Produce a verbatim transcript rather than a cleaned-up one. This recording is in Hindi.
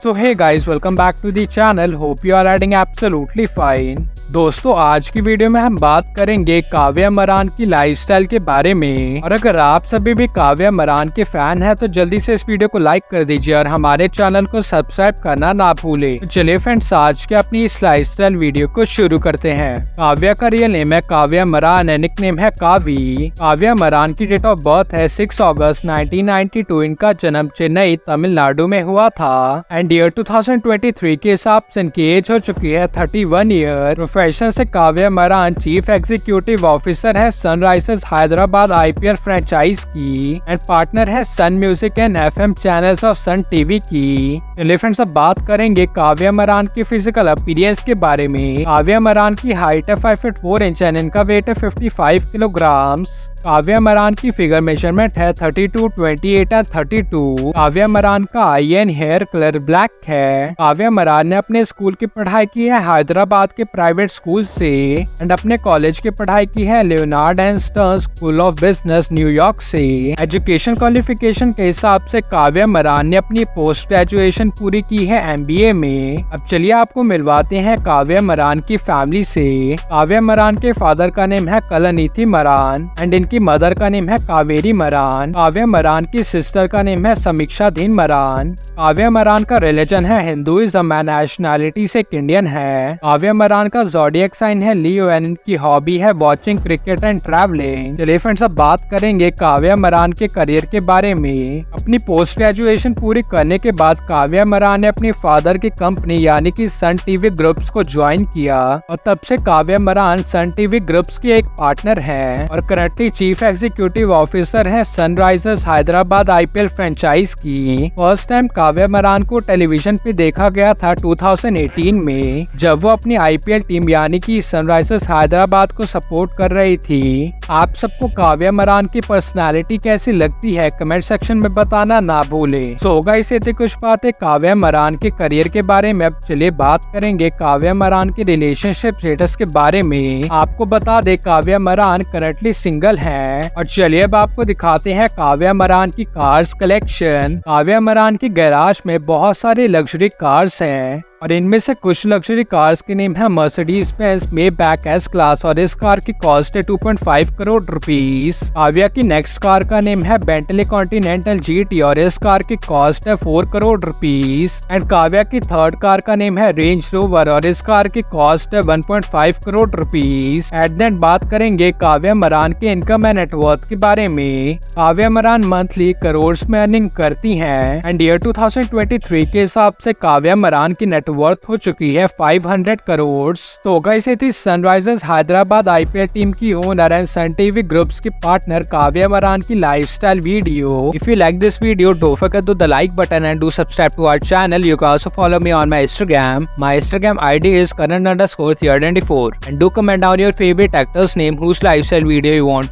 So hey guys, welcome back to the channel. Hope you are riding absolutely fine. दोस्तों आज की वीडियो में हम बात करेंगे काव्या मरान की लाइफस्टाइल के बारे में। और अगर आप सभी भी काव्या मरान के फैन हैं तो जल्दी से इस वीडियो को लाइक कर दीजिए और हमारे चैनल को सब्सक्राइब करना ना भूले। तो चलिए फ्रेंड्स, आज के अपनी इस लाइफस्टाइल वीडियो को शुरू करते हैं। काव्या का रियल नेम है काव्या मरान, निक नेम है कावी। काव्या मरान की डेट ऑफ बर्थ है six August nineteen ninety two. इनका जन्म चेन्नई तमिलनाडु में हुआ था and year two thousand twenty three के हिसाब से इनकी एज हो चुकी है थर्टी वन ईयर। प्रोफेशन से Kavya Maran chief executive officer है सनराइजर्स हैदराबाद आईपीएल फ्रेंचाइज की एंड पार्टनर है Sun music and FM channels of Sun TV की। चलिए फ्रेंड्स, अब बात करेंगे काव्या मरान की फिजिकल अपीयरेंस के बारे में। काव्या मरान की हाइट है five feet four inch and इनका वेट है fifty five kilogram. Kavya Maran की फिगर मेजरमेंट है thirty two, twenty eight and thirty two. Kavya Maran का eye and hair colour black Kavya. Kavya मरान ने अपने स्कूल की पढ़ाई की है हैदराबाद के प्राइवेट स्कूल से एंड अपने कॉलेज की पढ़ाई की है Leonard and Stern school of business New York से। एजुकेशन क्वालिफिकेशन के हिसाब से काव्या मरान ने अपनी पोस्ट ग्रेजुएशन पूरी की है एमबीए में। अब चलिए आपको मिलवाते हैं काव्या मरान की फैमिली से। काव्या मरान के फादर का नेम है कलानिधि मरान एंड इनकी मदर का नेम है कावेरी मरान। काव्या मरान की सिस्टर का नेम है समीक्षा दीन मरान। काव्या मरान का रिलीजन है हिंदुइज्म एंड नेशनैलिटी से इंडियन है। काव्या मरान का ज़ोडिएक साइन है लियो एंड इनकी हॉबी है वॉचिंग क्रिकेट एंड ट्रैवलिंग। चलिए फ्रेंड्स, अब बात करेंगे काव्या मरान के करियर के बारे में। अपनी पोस्ट ग्रेजुएशन पूरी करने के बाद काव्या मरान ने अपनी फादर की कंपनी यानी कि सन टीवी ग्रुप्स को ज्वाइन किया और तब से Kavya Maran Sun TV groups की एक पार्टनर है और करंटली चीफ एग्जीक्यूटिव ऑफिसर है सनराइजर्स हैदराबाद आईपीएल फ्रेंचाइज की। फर्स्ट टाइम काव्या मरान को टेलीविजन पे देखा गया था टू थाउजेंड एटीन में, जब वो अपनी आईपीएल टीम यानी कि सनराइजर्स हैदराबाद को सपोर्ट कर रही थी। आप सबको काव्या मरान की पर्सनालिटी कैसी लगती है कमेंट सेक्शन में बताना ना भूले। सो गाइस, ये थी कुछ बातें काव्या मरान के करियर के बारे में। अब चलिए बात करेंगे काव्या मरान के रिलेशनशिप स्टेटस के बारे में। आपको बता दे काव्या मरान करंटली सिंगल है। और चलिए अब आपको दिखाते हैं काव्या मरान की कार्स कलेक्शन। काव्या मरान की गैराज में बहुत सारे लग्जरी कार्स हैं और इनमें से कुछ लग्जरी कार्स के नेम है Mercedes Benz Maybach S class और इस कार की कॉस्ट है two point five crore rupees. Kavya की नेक्स्ट कार का नेम है बेंटली कॉन्टिनेंटल जीटी और इस कार की कॉस्ट है four crore rupees. And Kavya की थर्ड कार का नेम है रेंज रोवर और इस कार की कॉस्ट है one point five crore rupees. At then बात करेंगे काव्या मरान के इनकम एंड नेटवर्थ के बारे में। काव्या मरान मंथली करोड़ में अर्निंग करती है and year two thousand twenty three के हिसाब से काव्या मरान की नेटवर्थ वर्थ हो चुकी है फाइव हंड्रेड करोड़। तो गाइस, ये थी सनराइजर्स हैदराबाद आईपीएल टीम की owner and Sun TV groups की पार्टनर काव्या मरान की lifestyle video. If you like this video, don't forget to the like button and do subscribe to our channel. You can also follow me on my Instagram. My Instagram I D is Karan underscore twenty-four and do comment down your favorite actor's name whose lifestyle video you want